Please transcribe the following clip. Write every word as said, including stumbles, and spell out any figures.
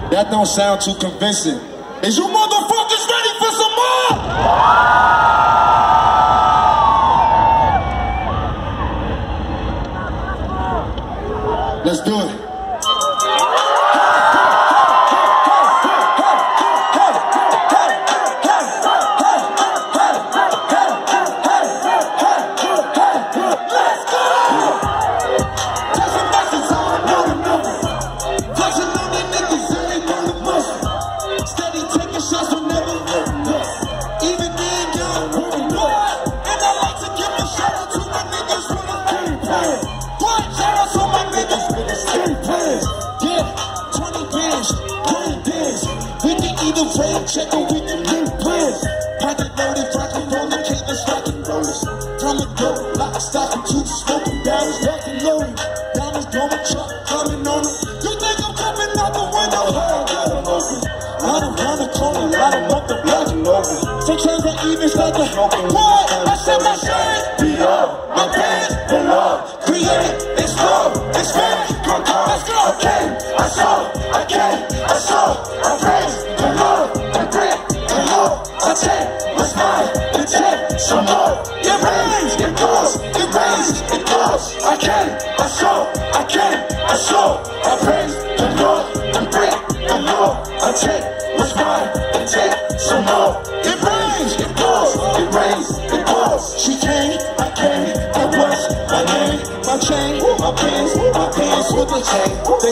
That don't sound too convincing. Is you motherfuckers ready for some more? Let's do it. Check on with the new plans. Pocket loaded, rockin' on the cables, rockin' rollers. From the go, like a stocking to the smoking dollars, rockin' loaded. Diamonds blowing, truck coming on it. You think I'm coming out the window? Hell, got them open. Lot of round the corner, lot of up the block and over. Sometimes I even start to smoking. What? I said my shit. Be up, my pants, the love. Create, explore, expand, conquer. Let's go. I came, I saw, I came, I saw, I praise the Lord. I take what's mine and take some more. It rains, it pours, it rains, it pours. I can, I saw, I can, I saw. I praise the Lord and break the law. I take what's mine and take some more. It rains, it pours, it rains, it pours. She came, I came, I was my name, my chain, my pants, my pants with the chain.